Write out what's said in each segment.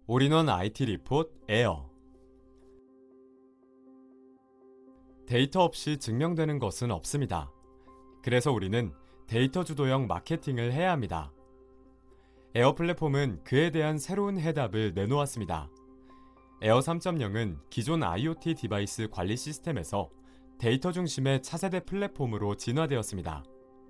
올인원 IT 리포트 에어. 데이터 없이 증명되는 것은 없습니다. 그래서 우리는 데이터 주도형 마케팅을 해야 합니다. 에어 플랫폼은 그에 대한 새로운 해답을 내놓았습니다. 에어 3.0은 기존 IoT 디바이스 관리 시스템에서 데이터 중심의 차세대 플랫폼으로 진화되었습니다.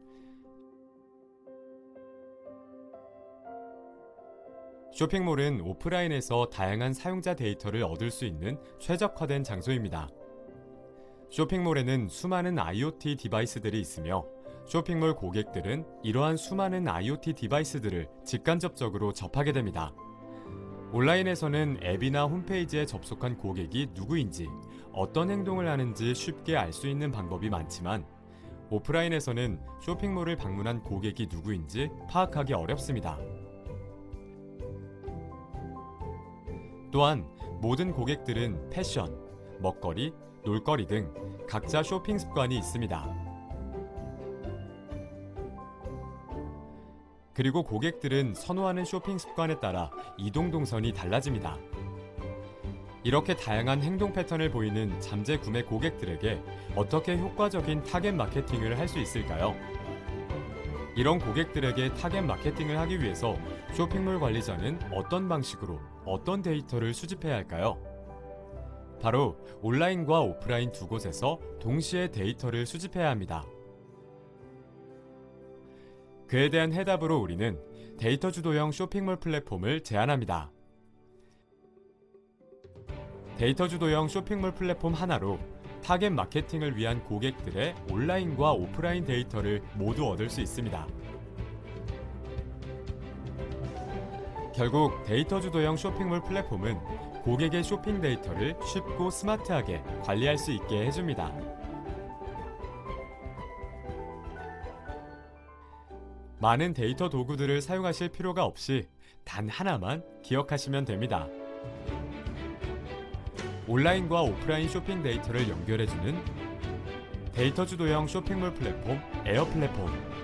쇼핑몰은 오프라인에서 다양한 사용자 데이터를 얻을 수 있는 최적화된 장소입니다. 쇼핑몰에는 수많은 IoT 디바이스들이 있으며 쇼핑몰 고객들은 이러한 수많은 IoT 디바이스들을 직간접적으로 접하게 됩니다. 온라인에서는 앱이나 홈페이지에 접속한 고객이 누구인지, 어떤 행동을 하는지 쉽게 알 수 있는 방법이 많지만 오프라인에서는 쇼핑몰을 방문한 고객이 누구인지 파악하기 어렵습니다. 또한 모든 고객들은 패션, 먹거리, 놀거리 등 각자 쇼핑 습관이 있습니다. 그리고 고객들은 선호하는 쇼핑 습관에 따라 이동 동선이 달라집니다. 이렇게 다양한 행동 패턴을 보이는 잠재 구매 고객들에게 어떻게 효과적인 타겟 마케팅을 할 수 있을까요? 이런 고객들에게 타겟 마케팅을 하기 위해서 쇼핑몰 관리자는 어떤 방식으로 어떤 데이터를 수집해야 할까요? 바로 온라인과 오프라인 두 곳에서 동시에 데이터를 수집해야 합니다. 그에 대한 해답으로 우리는 데이터 주도형 쇼핑몰 플랫폼을 제안합니다. 데이터 주도형 쇼핑몰 플랫폼 하나로 타겟 마케팅을 위한 고객들의 온라인과 오프라인 데이터를 모두 얻을 수 있습니다. 결국 데이터 주도형 쇼핑몰 플랫폼은 고객의 쇼핑 데이터를 쉽고 스마트하게 관리할 수 있게 해줍니다. 많은 데이터 도구들을 사용하실 필요가 없이 단 하나만 기억하시면 됩니다. 온라인과 오프라인 쇼핑 데이터를 연결해주는 데이터 주도형 쇼핑몰 플랫폼 에어 플랫폼.